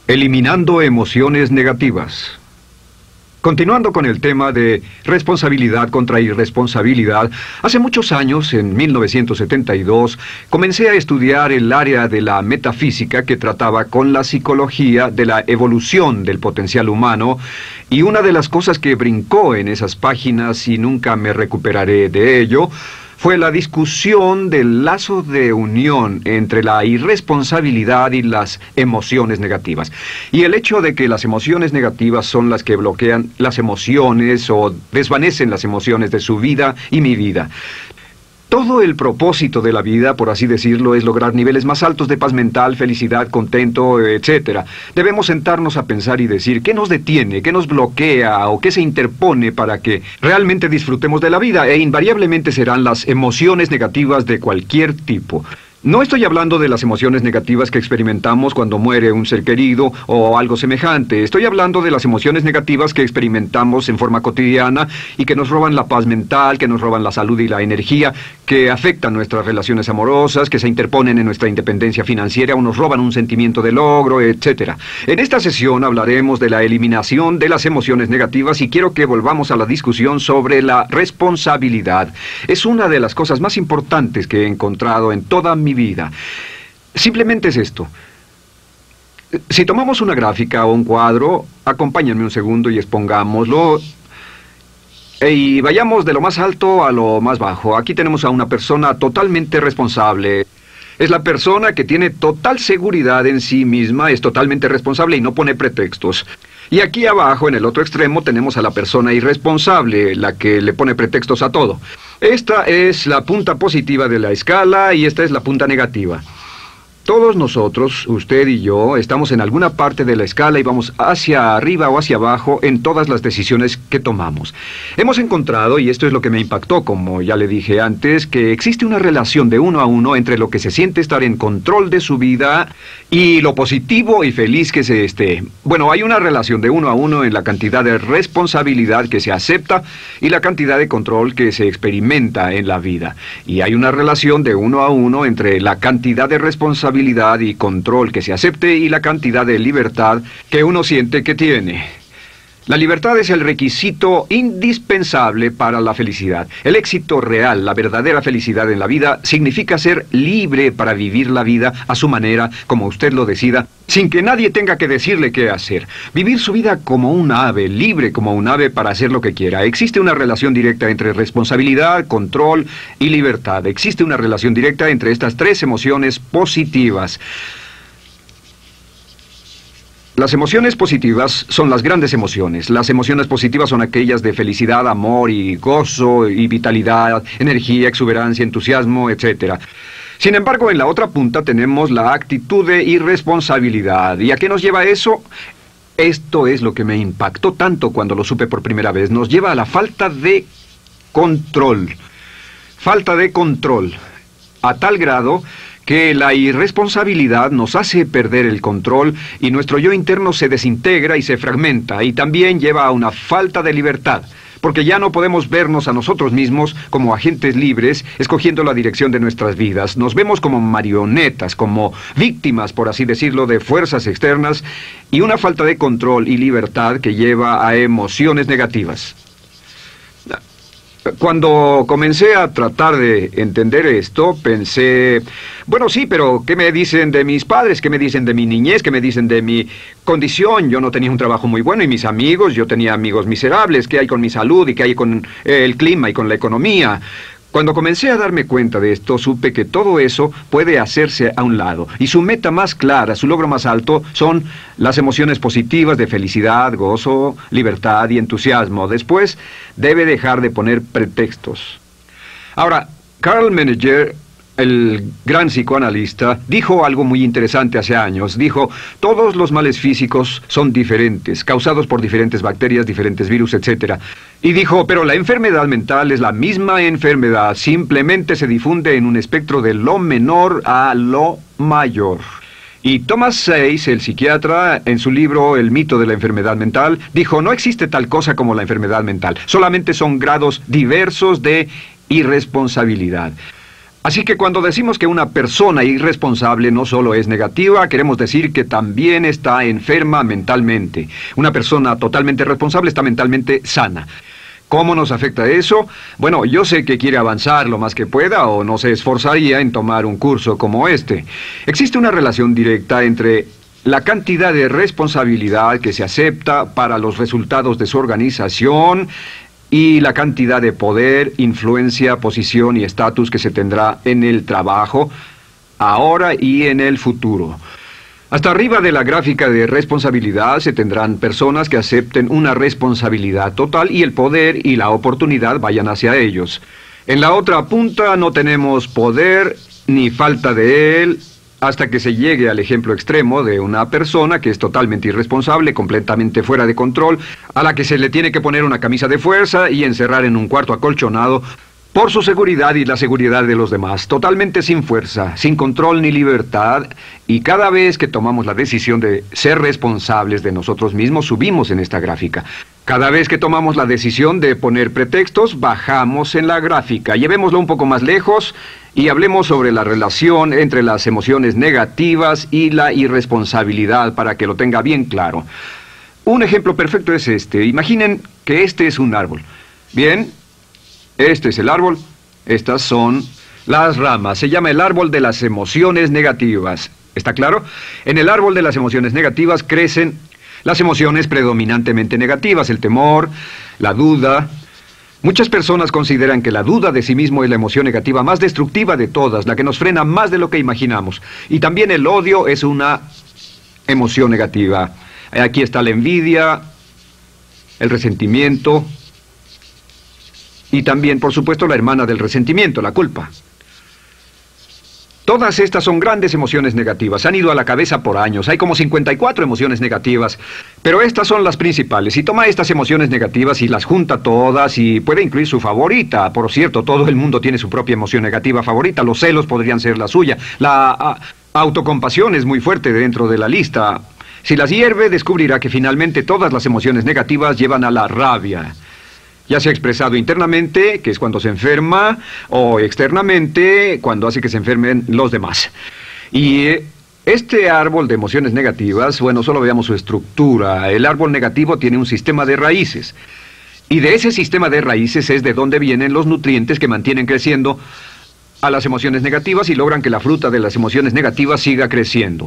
Eliminando emociones negativas. Continuando con el tema de responsabilidad contra irresponsabilidad, hace muchos años, en 1972, comencé a estudiar el área de la metafísica que trataba con la psicología de la evolución del potencial humano, y una de las cosas que brincó en esas páginas, y nunca me recuperaré de ello, fue la discusión del lazo de unión entre la irresponsabilidad y las emociones negativas. Y el hecho de que las emociones negativas son las que bloquean las emociones o desvanecen las emociones de su vida y mi vida. Todo el propósito de la vida, por así decirlo, es lograr niveles más altos de paz mental, felicidad, contento, etc. Debemos sentarnos a pensar y decir qué nos detiene, qué nos bloquea o qué se interpone para que realmente disfrutemos de la vida, e invariablemente serán las emociones negativas de cualquier tipo. No estoy hablando de las emociones negativas que experimentamos cuando muere un ser querido o algo semejante. Estoy hablando de las emociones negativas que experimentamos en forma cotidiana y que nos roban la paz mental, que nos roban la salud y la energía, que afectan nuestras relaciones amorosas, que se interponen en nuestra independencia financiera o nos roban un sentimiento de logro, etc. En esta sesión hablaremos de la eliminación de las emociones negativas y quiero que volvamos a la discusión sobre la responsabilidad. Es una de las cosas más importantes que he encontrado en toda mi vida. Simplemente es esto. Si tomamos una gráfica o un cuadro, acompáñenme un segundo y expongámoslo. Y vayamos de lo más alto a lo más bajo. Aquí tenemos a una persona totalmente responsable. Es la persona que tiene total seguridad en sí misma, es totalmente responsable y no pone pretextos. Y aquí abajo, en el otro extremo, tenemos a la persona irresponsable, la que le pone pretextos a todo. Esta es la punta positiva de la escala y esta es la punta negativa. Todos nosotros, usted y yo, estamos en alguna parte de la escala y vamos hacia arriba o hacia abajo en todas las decisiones que tomamos. Hemos encontrado, y esto es lo que me impactó, como ya le dije antes, que existe una relación de 1 a 1 entre lo que se siente estar en control de su vida y lo positivo y feliz que se esté. Bueno, hay una relación de 1 a 1 en la cantidad de responsabilidad que se acepta y la cantidad de control que se experimenta en la vida. Y hay una relación de 1 a 1 entre la cantidad de responsabilidad y control que se acepte y la cantidad de libertad que uno siente que tiene. La libertad es el requisito indispensable para la felicidad. El éxito real, la verdadera felicidad en la vida, significa ser libre para vivir la vida a su manera, como usted lo decida, sin que nadie tenga que decirle qué hacer. Vivir su vida como un ave, libre como un ave para hacer lo que quiera. Existe una relación directa entre responsabilidad, control y libertad. Existe una relación directa entre estas tres emociones positivas. Las emociones positivas son las grandes emociones. Las emociones positivas son aquellas de felicidad, amor y gozo y vitalidad, energía, exuberancia, entusiasmo, etc. Sin embargo, en la otra punta tenemos la actitud de irresponsabilidad. ¿Y a qué nos lleva eso? Esto es lo que me impactó tanto cuando lo supe por primera vez. Nos lleva a la falta de control. Falta de control. A tal grado que la irresponsabilidad nos hace perder el control y nuestro yo interno se desintegra y se fragmenta, y también lleva a una falta de libertad, porque ya no podemos vernos a nosotros mismos como agentes libres, escogiendo la dirección de nuestras vidas. Nos vemos como marionetas, como víctimas, por así decirlo, de fuerzas externas, y una falta de control y libertad que lleva a emociones negativas. Cuando comencé a tratar de entender esto, pensé, bueno, sí, pero ¿qué me dicen de mis padres? ¿Qué me dicen de mi niñez? ¿Qué me dicen de mi condición? Yo no tenía un trabajo muy bueno y mis amigos, yo tenía amigos miserables. ¿Qué hay con mi salud y qué hay con el clima y con la economía? Cuando comencé a darme cuenta de esto, supe que todo eso puede hacerse a un lado. Y su meta más clara, su logro más alto, son las emociones positivas de felicidad, gozo, libertad y entusiasmo. Después, debe dejar de poner pretextos. Ahora, Carl Menninger, el gran psicoanalista, dijo algo muy interesante hace años. Dijo, todos los males físicos son diferentes, causados por diferentes bacterias, diferentes virus, etc. Y dijo, pero la enfermedad mental es la misma enfermedad, simplemente se difunde en un espectro de lo menor a lo mayor. Y Thomas Sayce, el psiquiatra, en su libro El mito de la enfermedad mental, dijo, no existe tal cosa como la enfermedad mental, solamente son grados diversos de irresponsabilidad. Así que cuando decimos que una persona irresponsable no solo es negativa, queremos decir que también está enferma mentalmente. Una persona totalmente responsable está mentalmente sana. ¿Cómo nos afecta eso? Bueno, yo sé que quiere avanzar lo más que pueda o no se esforzaría en tomar un curso como este. Existe una relación directa entre la cantidad de responsabilidad que se acepta para los resultados de su organización y la cantidad de poder, influencia, posición y estatus que se tendrá en el trabajo, ahora y en el futuro. Hasta arriba de la gráfica de responsabilidad se tendrán personas que acepten una responsabilidad total y el poder y la oportunidad vayan hacia ellos. En la otra punta no tenemos poder ni falta de él, hasta que se llegue al ejemplo extremo de una persona que es totalmente irresponsable, completamente fuera de control, a la que se le tiene que poner una camisa de fuerza y encerrar en un cuarto acolchonado por su seguridad y la seguridad de los demás, totalmente sin fuerza, sin control ni libertad, y cada vez que tomamos la decisión de ser responsables de nosotros mismos, subimos en esta gráfica. Cada vez que tomamos la decisión de poner pretextos, bajamos en la gráfica. Llevémoslo un poco más lejos y hablemos sobre la relación entre las emociones negativas y la irresponsabilidad para que lo tenga bien claro. Un ejemplo perfecto es este. Imaginen que este es un árbol. Bien, este es el árbol. Estas son las ramas. Se llama el árbol de las emociones negativas. ¿Está claro? En el árbol de las emociones negativas crecen las emociones predominantemente negativas, el temor, la duda. Muchas personas consideran que la duda de sí mismo es la emoción negativa más destructiva de todas, la que nos frena más de lo que imaginamos. Y también el odio es una emoción negativa. Aquí está la envidia, el resentimiento y también, por supuesto, la hermana del resentimiento, la culpa. Todas estas son grandes emociones negativas. Han ido a la cabeza por años. Hay como 54 emociones negativas. Pero estas son las principales. Si toma estas emociones negativas y las junta todas y puede incluir su favorita. Por cierto, todo el mundo tiene su propia emoción negativa favorita. Los celos podrían ser la suya. La autocompasión es muy fuerte dentro de la lista. Si las hierve, descubrirá que finalmente todas las emociones negativas llevan a la rabia. Ya sea expresado internamente, que es cuando se enferma, o externamente, cuando hace que se enfermen los demás. Y este árbol de emociones negativas, bueno, solo veamos su estructura. El árbol negativo tiene un sistema de raíces. Y de ese sistema de raíces es de donde vienen los nutrientes que mantienen creciendo a las emociones negativas y logran que la fruta de las emociones negativas siga creciendo.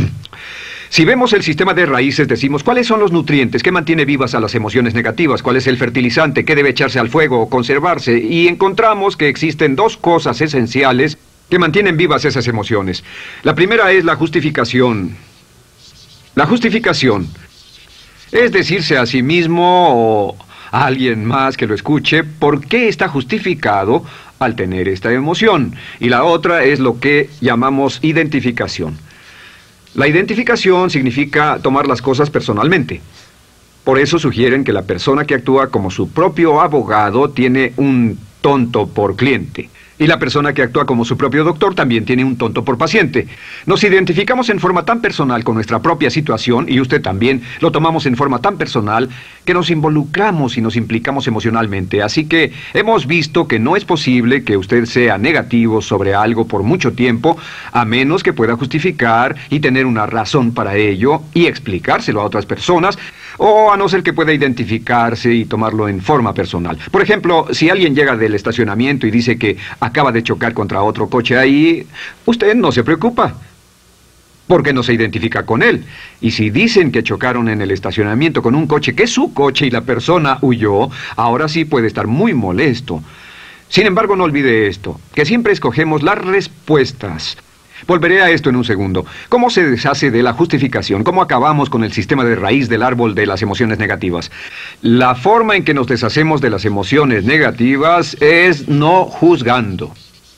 Si vemos el sistema de raíces, decimos, ¿cuáles son los nutrientes que mantiene vivas a las emociones negativas? ¿Cuál es el fertilizante? ¿Qué debe echarse al fuego o conservarse? Y encontramos que existen dos cosas esenciales que mantienen vivas esas emociones. La primera es la justificación. La justificación es decirse a sí mismo o a alguien más que lo escuche por qué está justificado al tener esta emoción. Y la otra es lo que llamamos identificación. La identificación significa tomar las cosas personalmente. Por eso sugieren que la persona que actúa como su propio abogado tiene un tonto por cliente. Y la persona que actúa como su propio doctor también tiene un tonto por paciente. Nos identificamos en forma tan personal con nuestra propia situación, y usted también, lo tomamos en forma tan personal, que nos involucramos y nos implicamos emocionalmente. Así que hemos visto que no es posible que usted sea negativo sobre algo por mucho tiempo, a menos que pueda justificar y tener una razón para ello y explicárselo a otras personas, o a no ser que pueda identificarse y tomarlo en forma personal. Por ejemplo, si alguien llega del estacionamiento y dice que acaba de chocar contra otro coche ahí, usted no se preocupa, porque no se identifica con él. Y si dicen que chocaron en el estacionamiento con un coche que es su coche y la persona huyó, ahora sí puede estar muy molesto. Sin embargo, no olvide esto, que siempre escogemos las respuestas. Volveré a esto en un segundo. ¿Cómo se deshace de la justificación? ¿Cómo acabamos con el sistema de raíz del árbol de las emociones negativas? La forma en que nos deshacemos de las emociones negativas es no juzgando.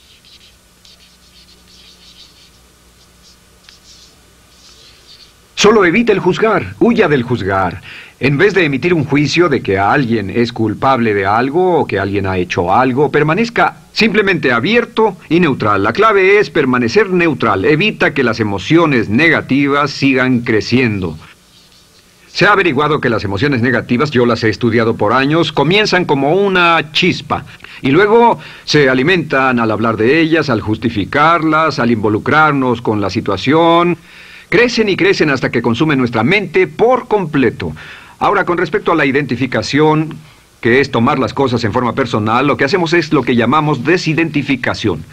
Solo evite el juzgar, huya del juzgar. En vez de emitir un juicio de que alguien es culpable de algo o que alguien ha hecho algo, permanezca simplemente abierto y neutral. La clave es permanecer neutral. Evita que las emociones negativas sigan creciendo. Se ha averiguado que las emociones negativas, yo las he estudiado por años, comienzan como una chispa y luego se alimentan al hablar de ellas, al justificarlas, al involucrarnos con la situación. Crecen y crecen hasta que consumen nuestra mente por completo. Ahora, con respecto a la identificación, que es tomar las cosas en forma personal, lo que hacemos es lo que llamamos desidentificación.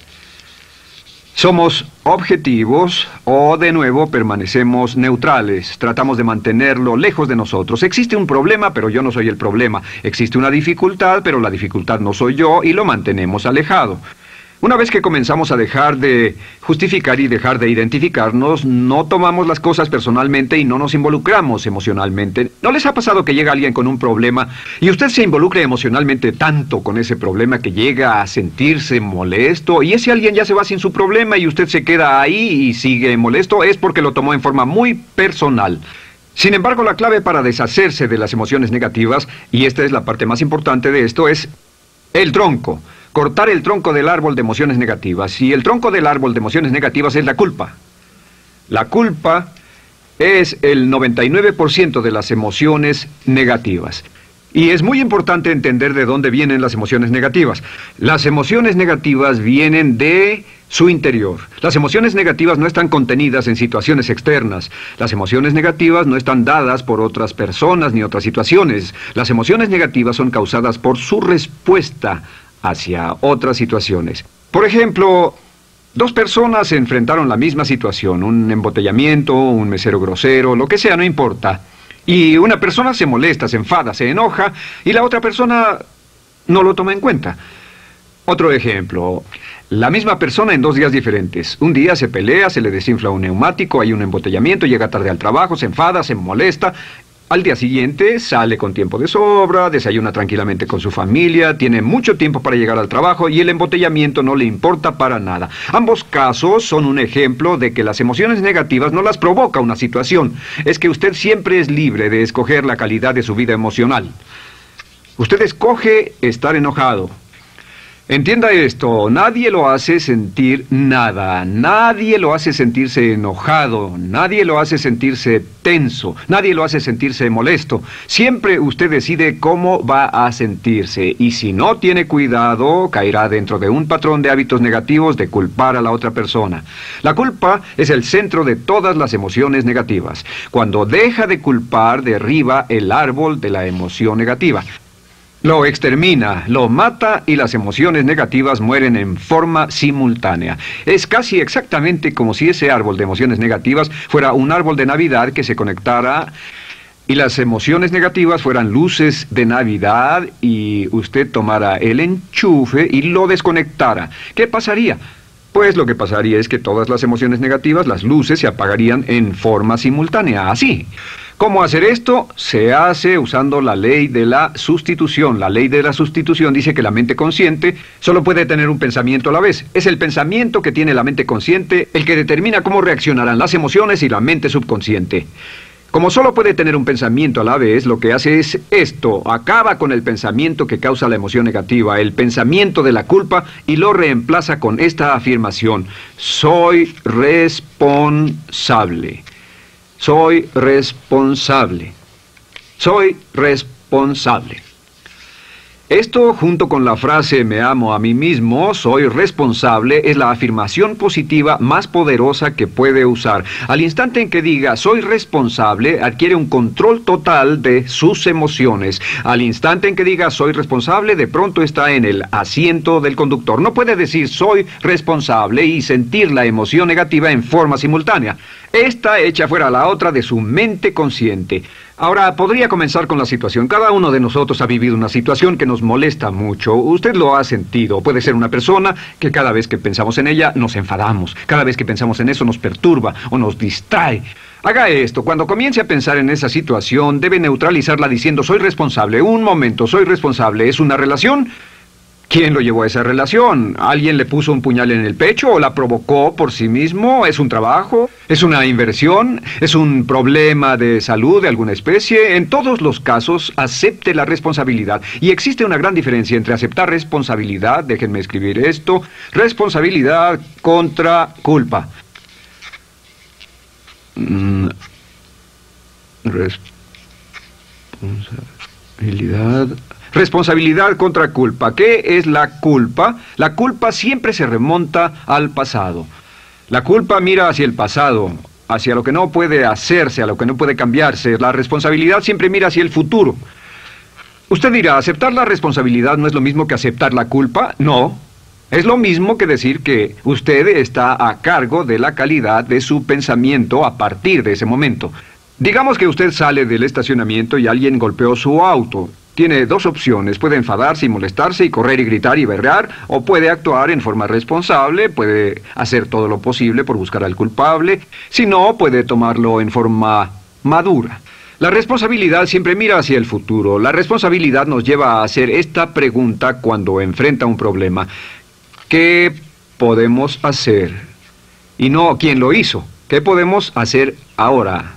Somos objetivos o, de nuevo, permanecemos neutrales. Tratamos de mantenerlo lejos de nosotros. Existe un problema, pero yo no soy el problema. Existe una dificultad, pero la dificultad no soy yo, y lo mantenemos alejado. Una vez que comenzamos a dejar de justificar y dejar de identificarnos, no tomamos las cosas personalmente y no nos involucramos emocionalmente. ¿No les ha pasado que llega alguien con un problema y usted se involucra emocionalmente tanto con ese problema que llega a sentirse molesto y ese alguien ya se va sin su problema y usted se queda ahí y sigue molesto? Es porque lo tomó en forma muy personal. Sin embargo, la clave para deshacerse de las emociones negativas, y esta es la parte más importante de esto, es el tronco. Cortar el tronco del árbol de emociones negativas. Y el tronco del árbol de emociones negativas es la culpa. La culpa es el 99% de las emociones negativas. Y es muy importante entender de dónde vienen las emociones negativas. Las emociones negativas vienen de su interior. Las emociones negativas no están contenidas en situaciones externas. Las emociones negativas no están dadas por otras personas ni otras situaciones. Las emociones negativas son causadas por su respuesta hacia otras situaciones. Por ejemplo, dos personas se enfrentaron a la misma situación, un embotellamiento, un mesero grosero, lo que sea, no importa. Y una persona se molesta, se enfada, se enoja, y la otra persona no lo toma en cuenta. Otro ejemplo, la misma persona en 2 días diferentes. Un día se pelea, se le desinfla un neumático, hay un embotellamiento, llega tarde al trabajo, se enfada, se molesta. Al día siguiente sale con tiempo de sobra, desayuna tranquilamente con su familia, tiene mucho tiempo para llegar al trabajo y el embotellamiento no le importa para nada. Ambos casos son un ejemplo de que las emociones negativas no las provoca una situación. Es que usted siempre es libre de escoger la calidad de su vida emocional. Usted escoge estar enojado. Entienda esto, nadie lo hace sentir nada, nadie lo hace sentirse enojado, nadie lo hace sentirse tenso, nadie lo hace sentirse molesto. Siempre usted decide cómo va a sentirse y si no tiene cuidado, caerá dentro de un patrón de hábitos negativos de culpar a la otra persona. La culpa es el centro de todas las emociones negativas. Cuando deja de culpar, derriba el árbol de la emoción negativa. Lo extermina, lo mata y las emociones negativas mueren en forma simultánea. Es casi exactamente como si ese árbol de emociones negativas fuera un árbol de Navidad que se conectara y las emociones negativas fueran luces de Navidad y usted tomara el enchufe y lo desconectara. ¿Qué pasaría? Pues lo que pasaría es que todas las emociones negativas, las luces, se apagarían en forma simultánea, así. ¿Cómo hacer esto? Se hace usando la ley de la sustitución. La ley de la sustitución dice que la mente consciente solo puede tener un pensamiento a la vez. Es el pensamiento que tiene la mente consciente el que determina cómo reaccionarán las emociones y la mente subconsciente. Como solo puede tener un pensamiento a la vez, lo que hace es esto: acaba con el pensamiento que causa la emoción negativa, el pensamiento de la culpa, y lo reemplaza con esta afirmación: soy responsable. Soy responsable. Soy responsable. Esto, junto con la frase me amo a mí mismo, soy responsable, es la afirmación positiva más poderosa que puede usar. Al instante en que diga soy responsable, adquiere un control total de sus emociones. Al instante en que diga soy responsable, de pronto está en el asiento del conductor. No puede decir soy responsable y sentir la emoción negativa en forma simultánea. Esta echa fuera la otra de su mente consciente. Ahora, podría comenzar con la situación. Cada uno de nosotros ha vivido una situación que nos molesta mucho. Usted lo ha sentido. Puede ser una persona que cada vez que pensamos en ella nos enfadamos. Cada vez que pensamos en eso nos perturba o nos distrae. Haga esto. Cuando comience a pensar en esa situación, debe neutralizarla diciendo soy responsable. Un momento, soy responsable. ¿Es una relación? ¿Quién lo llevó a esa relación? ¿Alguien le puso un puñal en el pecho o la provocó por sí mismo? ¿Es un trabajo? ¿Es una inversión? ¿Es un problema de salud de alguna especie? En todos los casos, acepte la responsabilidad. Y existe una gran diferencia entre aceptar responsabilidad, déjenme escribir esto, responsabilidad contra culpa. Responsabilidad. Responsabilidad contra culpa. ¿Qué es la culpa? La culpa siempre se remonta al pasado. La culpa mira hacia el pasado, hacia lo que no puede hacerse, a lo que no puede cambiarse. La responsabilidad siempre mira hacia el futuro. Usted dirá, ¿aceptar la responsabilidad no es lo mismo que aceptar la culpa? No. Es lo mismo que decir que usted está a cargo de la calidad de su pensamiento a partir de ese momento. Digamos que usted sale del estacionamiento y alguien golpeó su auto. Tiene dos opciones: puede enfadarse y molestarse y correr y gritar y berrear, o puede actuar en forma responsable, puede hacer todo lo posible por buscar al culpable. Si no, puede tomarlo en forma madura. La responsabilidad siempre mira hacia el futuro. La responsabilidad nos lleva a hacer esta pregunta cuando enfrenta un problema: ¿qué podemos hacer? Y no ¿quién lo hizo? ¿Qué podemos hacer ahora?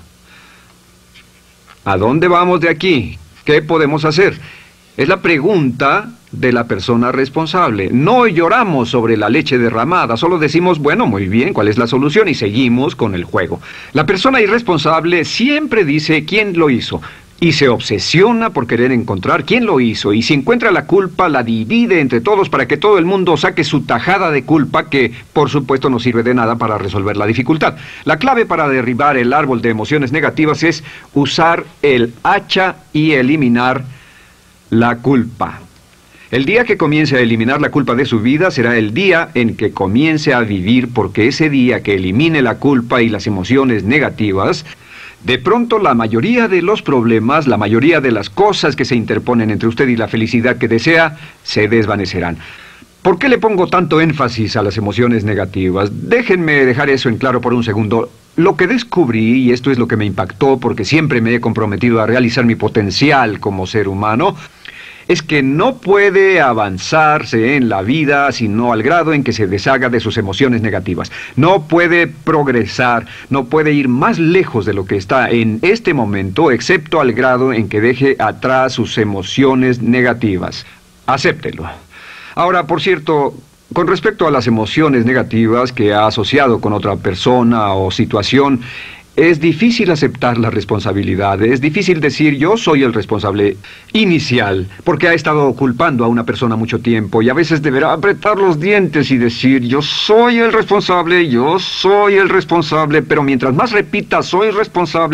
¿A dónde vamos de aquí? ¿Qué podemos hacer? Es la pregunta de la persona responsable. No lloramos sobre la leche derramada, solo decimos, bueno, muy bien, ¿cuál es la solución? Y seguimos con el juego. La persona irresponsable siempre dice quién lo hizo y se obsesiona por querer encontrar quién lo hizo, y si encuentra la culpa la divide entre todos para que todo el mundo saque su tajada de culpa, que por supuesto no sirve de nada para resolver la dificultad. La clave para derribar el árbol de emociones negativas es usar el hacha y eliminar la culpa. El día que comience a eliminar la culpa de su vida será el día en que comience a vivir, porque ese día que elimine la culpa y las emociones negativas, de pronto la mayoría de los problemas, la mayoría de las cosas que se interponen entre usted y la felicidad que desea, se desvanecerán. ¿Por qué le pongo tanto énfasis a las emociones negativas? Déjenme dejar eso en claro por un segundo. Lo que descubrí, y esto es lo que me impactó porque siempre me he comprometido a realizar mi potencial como ser humano, es que no puede avanzarse en la vida sino al grado en que se deshaga de sus emociones negativas. No puede progresar, no puede ir más lejos de lo que está en este momento, excepto al grado en que deje atrás sus emociones negativas. Acéptelo. Ahora, por cierto, con respecto a las emociones negativas que ha asociado con otra persona o situación, es difícil aceptar la responsabilidad, es difícil decir yo soy el responsable inicial, porque ha estado culpando a una persona mucho tiempo y a veces deberá apretar los dientes y decir yo soy el responsable, pero mientras más repita soy responsable,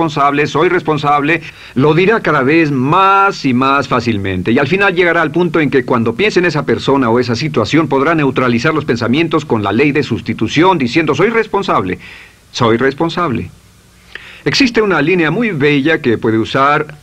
lo dirá cada vez más y más fácilmente, y al final llegará al punto en que cuando piense en esa persona o esa situación podrá neutralizar los pensamientos con la ley de sustitución diciendo soy responsable. Soy responsable. Existe una línea muy bella que puede usar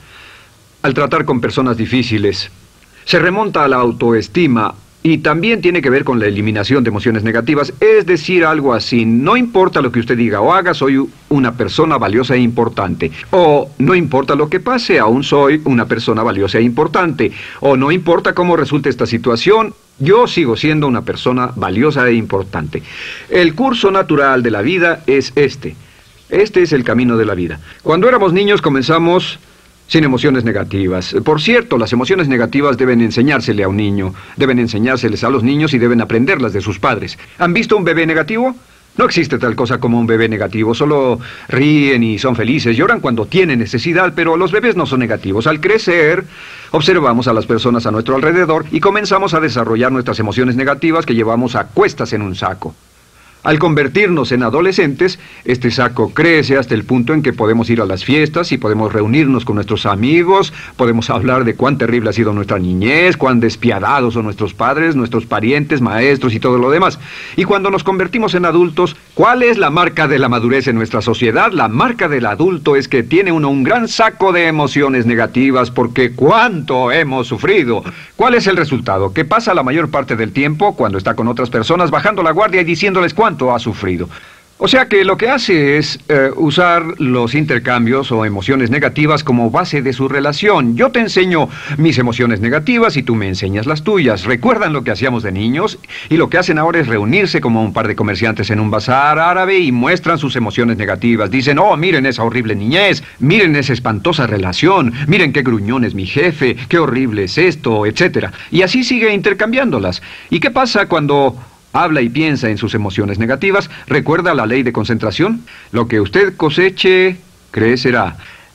al tratar con personas difíciles. Se remonta a la autoestima y también tiene que ver con la eliminación de emociones negativas. Es decir, algo así: no importa lo que usted diga o haga, soy una persona valiosa e importante. O no importa lo que pase, aún soy una persona valiosa e importante. O no importa cómo resulte esta situación, yo sigo siendo una persona valiosa e importante. El curso natural de la vida es este. Este es el camino de la vida. Cuando éramos niños comenzamos sin emociones negativas. Por cierto, las emociones negativas deben enseñársele a un niño, deben enseñárseles a los niños y deben aprenderlas de sus padres. ¿Han visto un bebé negativo? No existe tal cosa como un bebé negativo, solo ríen y son felices, lloran cuando tienen necesidad, pero los bebés no son negativos. Al crecer, observamos a las personas a nuestro alrededor y comenzamos a desarrollar nuestras emociones negativas que llevamos a cuestas en un saco. Al convertirnos en adolescentes, este saco crece hasta el punto en que podemos ir a las fiestas y podemos reunirnos con nuestros amigos, podemos hablar de cuán terrible ha sido nuestra niñez, cuán despiadados son nuestros padres, nuestros parientes, maestros y todo lo demás. Y cuando nos convertimos en adultos, ¿cuál es la marca de la madurez en nuestra sociedad? La marca del adulto es que tiene uno un gran saco de emociones negativas, porque ¿cuánto hemos sufrido? ¿Cuál es el resultado? Que pasa la mayor parte del tiempo, cuando está con otras personas, bajando la guardia y diciéndoles cuánto ha sufrido. O sea que lo que hace es usar los intercambios o emociones negativas como base de su relación. Yo te enseño mis emociones negativas y tú me enseñas las tuyas. ¿Recuerdan lo que hacíamos de niños? Y lo que hacen ahora es reunirse como un par de comerciantes en un bazar árabe y muestran sus emociones negativas. Dicen, oh, miren esa horrible niñez, miren esa espantosa relación, miren qué gruñón es mi jefe, qué horrible es esto, etc. Y así sigue intercambiándolas. ¿Y qué pasa cuando habla y piensa en sus emociones negativas? ¿Recuerda la ley de concentración? Lo que usted coseche, crecerá.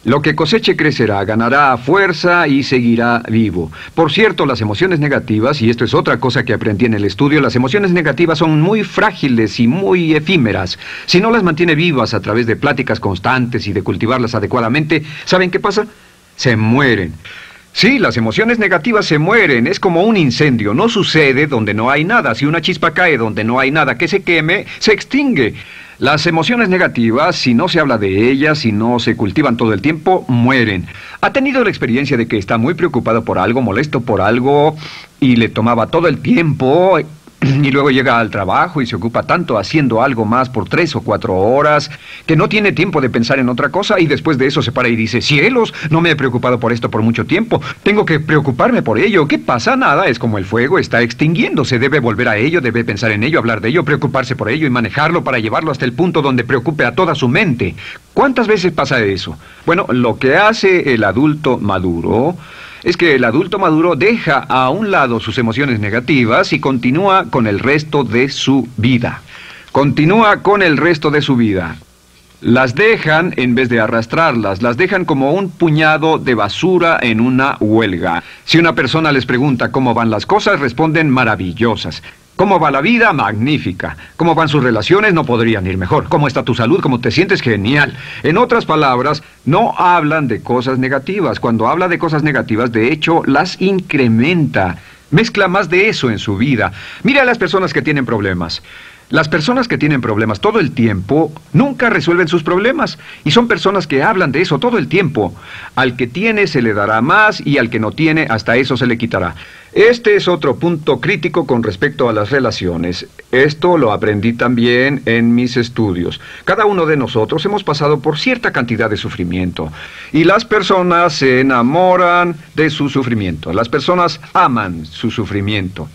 Lo que coseche crecerá, ganará fuerza y seguirá vivo. Por cierto, las emociones negativas, y esto es otra cosa que aprendí en el estudio, las emociones negativas son muy frágiles y muy efímeras. Si no las mantiene vivas a través de pláticas constantes y de cultivarlas adecuadamente, ¿saben qué pasa? Se mueren. Sí, las emociones negativas se mueren, es como un incendio, no sucede donde no hay nada. Si una chispa cae donde no hay nada que se queme, se extingue. Las emociones negativas, si no se habla de ellas, si no se cultivan todo el tiempo, mueren. ¿Ha tenido la experiencia de que está muy preocupado por algo, molesto por algo, y le tomaba todo el tiempo, y luego llega al trabajo y se ocupa tanto haciendo algo más por 3 o 4 horas, que no tiene tiempo de pensar en otra cosa, y después de eso se para y dice, cielos, no me he preocupado por esto por mucho tiempo, tengo que preocuparme por ello? ¿Qué pasa? Nada, es como el fuego, está extinguiéndose, debe volver a ello, debe pensar en ello, hablar de ello, preocuparse por ello y manejarlo para llevarlo hasta el punto donde preocupe a toda su mente. ¿Cuántas veces pasa eso? Bueno, lo que hace el adulto maduro es que el adulto maduro deja a un lado sus emociones negativas y continúa con el resto de su vida. Continúa con el resto de su vida. Las dejan en vez de arrastrarlas, las dejan como un puñado de basura en una huelga. Si una persona les pregunta cómo van las cosas, responden maravillosas. ¿Cómo va la vida? Magnífica. ¿Cómo van sus relaciones? No podrían ir mejor. ¿Cómo está tu salud? ¿Cómo te sientes? Genial. En otras palabras, no hablan de cosas negativas. Cuando habla de cosas negativas, de hecho, las incrementa. Mezcla más de eso en su vida. Mira a las personas que tienen problemas. Las personas que tienen problemas todo el tiempo nunca resuelven sus problemas. Y son personas que hablan de eso todo el tiempo. Al que tiene se le dará más y al que no tiene hasta eso se le quitará. Este es otro punto crítico con respecto a las relaciones. Esto lo aprendí también en mis estudios. Cada uno de nosotros hemos pasado por cierta cantidad de sufrimiento. Y las personas se enamoran de su sufrimiento. Las personas aman su sufrimiento.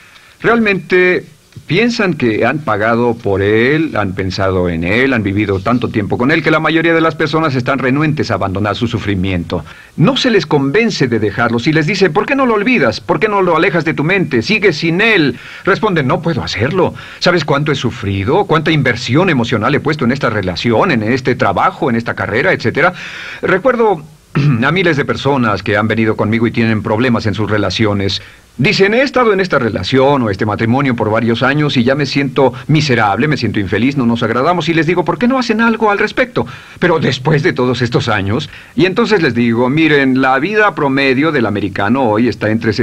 Realmente piensan que han pagado por él, han pensado en él, han vivido tanto tiempo con él que la mayoría de las personas están renuentes a abandonar su sufrimiento. No se les convence de dejarlo. Si les dice, ¿por qué no lo olvidas? ¿Por qué no lo alejas de tu mente? ¿Sigues sin él? Responden, no puedo hacerlo. ¿Sabes cuánto he sufrido? ¿Cuánta inversión emocional he puesto en esta relación, en este trabajo, en esta carrera, etcétera? Recuerdo a miles de personas que han venido conmigo y tienen problemas en sus relaciones. Dicen, he estado en esta relación o este matrimonio por varios años y ya me siento miserable, me siento infeliz, no nos agradamos, y les digo, ¿por qué no hacen algo al respecto? Pero después de todos estos años, y entonces les digo, miren, la vida promedio del americano hoy está entre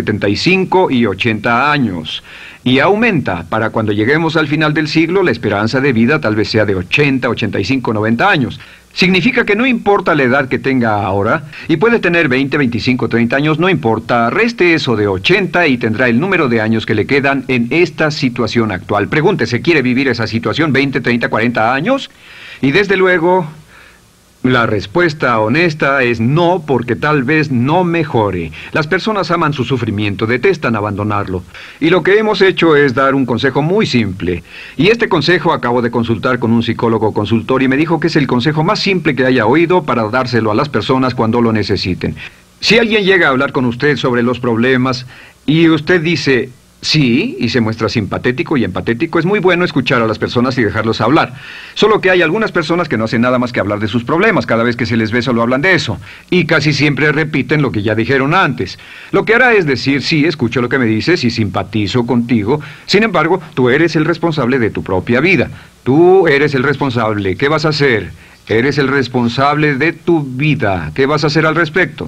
75 y 80 años. Y aumenta. Para cuando lleguemos al final del siglo, la esperanza de vida tal vez sea de 80, 85, 90 años. Significa que no importa la edad que tenga ahora, y puede tener 20, 25, 30 años, no importa, reste eso de 80 y tendrá el número de años que le quedan en esta situación actual. Pregúntese, ¿quiere vivir esa situación 20, 30, 40 años? Y desde luego, la respuesta honesta es no, porque tal vez no mejore. Las personas aman su sufrimiento, detestan abandonarlo. Y lo que hemos hecho es dar un consejo muy simple. Y este consejo acabo de consultar con un psicólogo consultor y me dijo que es el consejo más simple que haya oído para dárselo a las personas cuando lo necesiten. Si alguien llega a hablar con usted sobre los problemas y usted dice sí, y se muestra simpatético y empatético, es muy bueno escuchar a las personas y dejarlos hablar. Solo que hay algunas personas que no hacen nada más que hablar de sus problemas. Cada vez que se les ve solo hablan de eso. Y casi siempre repiten lo que ya dijeron antes. Lo que hará es decir, sí, escucho lo que me dices y simpatizo contigo. Sin embargo, tú eres el responsable de tu propia vida. Tú eres el responsable. ¿Qué vas a hacer? Eres el responsable de tu vida. ¿Qué vas a hacer al respecto?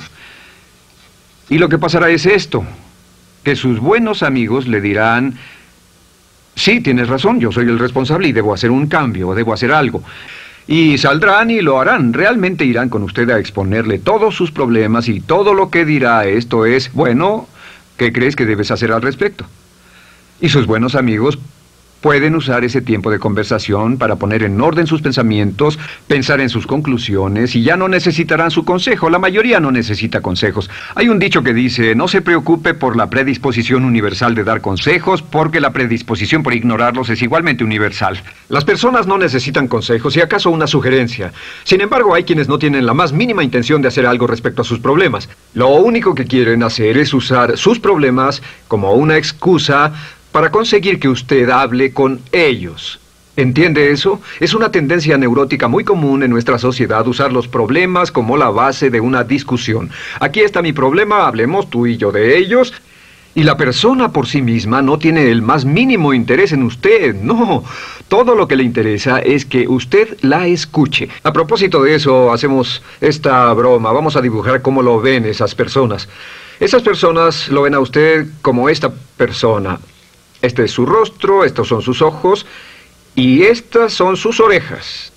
Y lo que pasará es esto, que sus buenos amigos le dirán, sí, tienes razón, yo soy el responsable y debo hacer un cambio, debo hacer algo. Y saldrán y lo harán, realmente irán con usted a exponerle todos sus problemas y todo lo que dirá esto es, bueno, ¿qué crees que debes hacer al respecto? Y sus buenos amigos pueden usar ese tiempo de conversación para poner en orden sus pensamientos, pensar en sus conclusiones, y ya no necesitarán su consejo. La mayoría no necesita consejos. Hay un dicho que dice, no se preocupe por la predisposición universal de dar consejos, porque la predisposición por ignorarlos es igualmente universal. Las personas no necesitan consejos, si acaso una sugerencia. Sin embargo, hay quienes no tienen la más mínima intención de hacer algo respecto a sus problemas. Lo único que quieren hacer es usar sus problemas como una excusa para conseguir que usted hable con ellos. ¿Entiende eso? Es una tendencia neurótica muy común en nuestra sociedad usar los problemas como la base de una discusión. Aquí está mi problema, hablemos tú y yo de ellos. Y la persona por sí misma no tiene el más mínimo interés en usted, no. Todo lo que le interesa es que usted la escuche. A propósito de eso, hacemos esta broma. Vamos a dibujar cómo lo ven esas personas. Esas personas lo ven a usted como esta persona. Este es su rostro, estos son sus ojos y estas son sus orejas.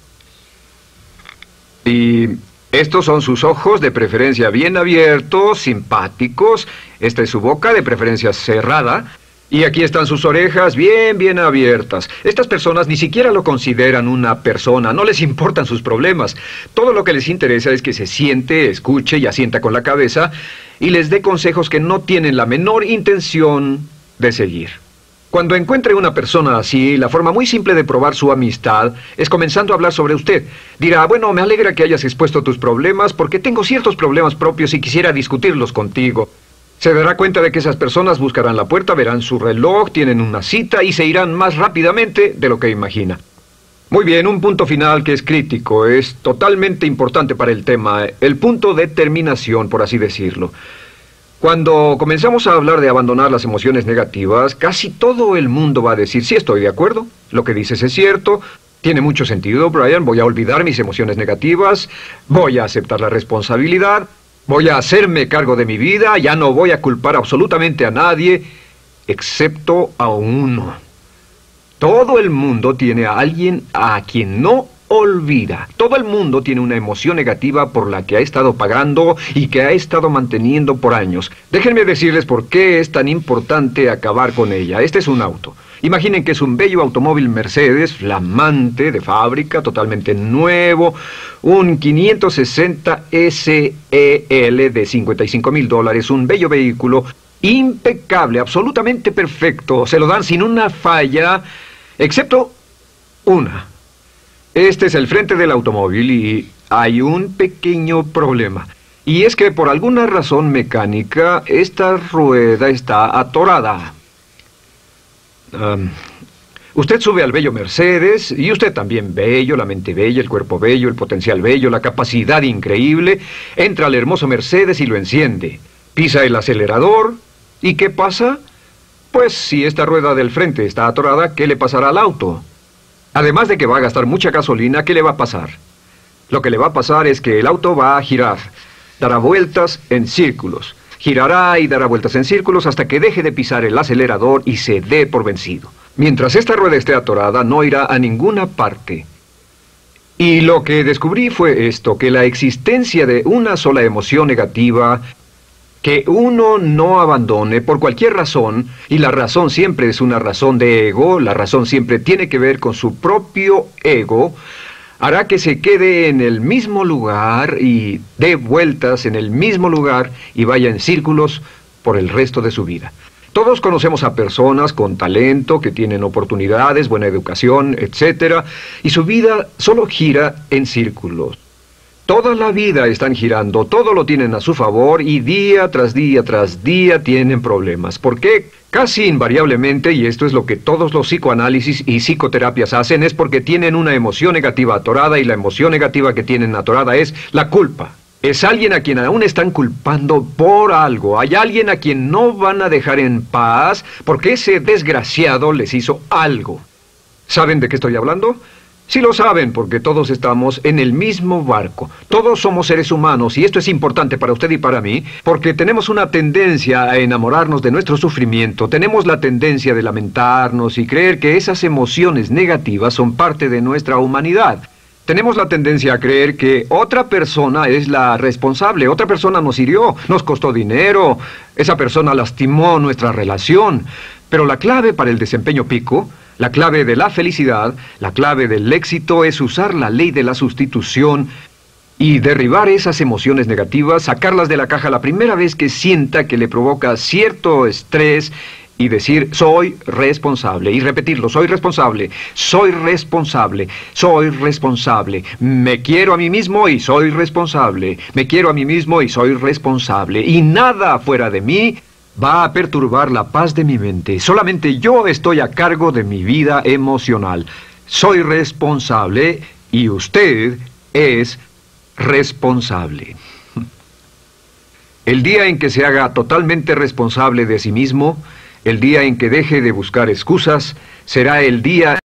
Y estos son sus ojos, de preferencia bien abiertos, simpáticos. Esta es su boca, de preferencia cerrada. Y aquí están sus orejas bien abiertas. Estas personas ni siquiera lo consideran una persona, no les importan sus problemas. Todo lo que les interesa es que se siente, escuche y asienta con la cabeza y les dé consejos que no tienen la menor intención de seguir. Cuando encuentre una persona así, la forma muy simple de probar su amistad es comenzando a hablar sobre usted. Dirá, bueno, me alegra que hayas expuesto tus problemas porque tengo ciertos problemas propios y quisiera discutirlos contigo. Se dará cuenta de que esas personas buscarán la puerta, verán su reloj, tienen una cita y se irán más rápidamente de lo que imagina. Muy bien, un punto final que es crítico, es totalmente importante para el tema, el punto de terminación, por así decirlo. Cuando comenzamos a hablar de abandonar las emociones negativas, casi todo el mundo va a decir, sí, estoy de acuerdo, lo que dices es cierto, tiene mucho sentido, Brian, voy a olvidar mis emociones negativas, voy a aceptar la responsabilidad, voy a hacerme cargo de mi vida, ya no voy a culpar absolutamente a nadie, excepto a uno. Todo el mundo tiene a alguien a quien no olvida. Todo el mundo tiene una emoción negativa por la que ha estado pagando y que ha estado manteniendo por años. Déjenme decirles por qué es tan importante acabar con ella. Este es un auto. Imaginen que es un bello automóvil Mercedes, flamante, de fábrica, totalmente nuevo, un 560 SEL de $55,000, un bello vehículo, impecable, absolutamente perfecto. Se lo dan sin una falla, excepto una. Este es el frente del automóvil y hay un pequeño problema. Y es que por alguna razón mecánica, esta rueda está atorada. Usted sube al bello Mercedes, y usted también bello, la mente bella, el cuerpo bello, el potencial bello, la capacidad increíble. Entra al hermoso Mercedes y lo enciende. Pisa el acelerador, ¿y qué pasa? Pues si esta rueda del frente está atorada, ¿qué le pasará al auto? Además de que va a gastar mucha gasolina, ¿qué le va a pasar? Lo que le va a pasar es que el auto va a girar, dará vueltas en círculos. Girará y dará vueltas en círculos hasta que deje de pisar el acelerador y se dé por vencido. Mientras esta rueda esté atorada, no irá a ninguna parte. Y lo que descubrí fue esto, que la existencia de una sola emoción negativa que uno no abandone por cualquier razón, y la razón siempre es una razón de ego, la razón siempre tiene que ver con su propio ego, hará que se quede en el mismo lugar y dé vueltas en el mismo lugar y vaya en círculos por el resto de su vida. Todos conocemos a personas con talento, que tienen oportunidades, buena educación, etc. Y su vida solo gira en círculos. Toda la vida están girando, todo lo tienen a su favor y día tras día tras día tienen problemas. ¿Por qué? Casi invariablemente, y esto es lo que todos los psicoanálisis y psicoterapias hacen, es porque tienen una emoción negativa atorada y la emoción negativa que tienen atorada es la culpa. Es alguien a quien aún están culpando por algo. Hay alguien a quien no van a dejar en paz porque ese desgraciado les hizo algo. ¿Saben de qué estoy hablando? Sí lo saben, porque todos estamos en el mismo barco. Todos somos seres humanos, y esto es importante para usted y para mí, porque tenemos una tendencia a enamorarnos de nuestro sufrimiento. Tenemos la tendencia de lamentarnos y creer que esas emociones negativas son parte de nuestra humanidad. Tenemos la tendencia a creer que otra persona es la responsable, otra persona nos hirió, nos costó dinero, esa persona lastimó nuestra relación. Pero la clave para el desempeño pico, la clave de la felicidad, la clave del éxito es usar la ley de la sustitución y derribar esas emociones negativas, sacarlas de la caja la primera vez que sienta que le provoca cierto estrés y decir, soy responsable, y repetirlo, soy responsable, soy responsable, soy responsable, me quiero a mí mismo y soy responsable, me quiero a mí mismo y soy responsable, y nada fuera de mí va a perturbar la paz de mi mente. Solamente yo estoy a cargo de mi vida emocional. soy responsable y usted es responsable. El día en que se haga totalmente responsable de sí mismo, el día en que deje de buscar excusas, será el día